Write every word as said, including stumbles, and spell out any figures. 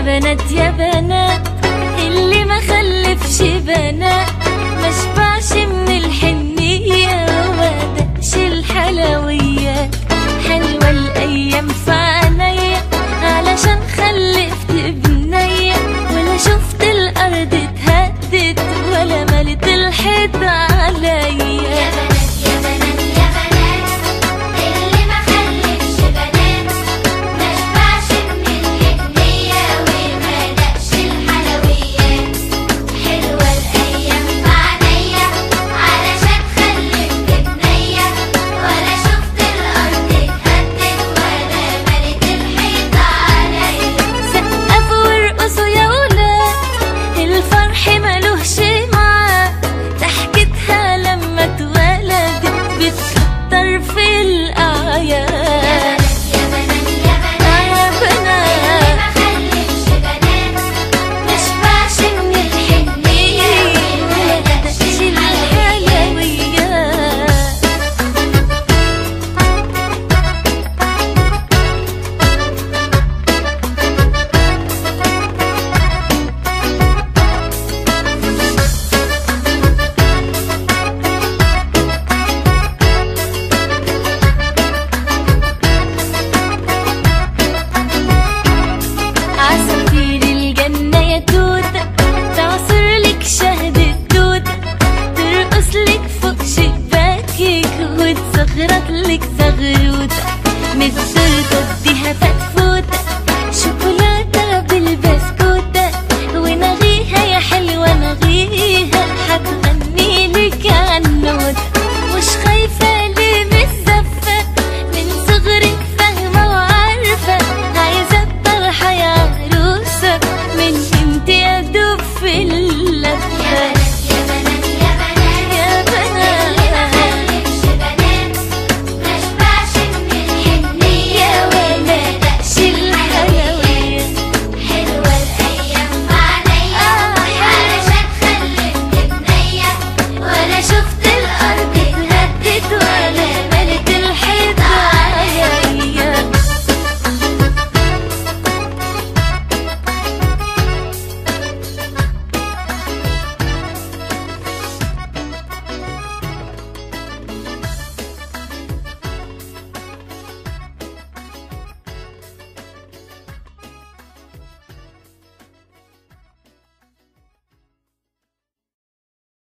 بنات يا بنات اللي ما خلفش بنات ما شبعش من الحنية وما دقش الحلويات. حلوة الأيام في عينيا علشان خلفت بنية، ولا شفت الأرض اتهدت ولا ملت الحيط عليا. عصافير الجنة يا توتة تعصر لك شهد التوتة، ترقص لك فوق شباكك وتصغرط لك زغروتة، من التورتة اديها فتحة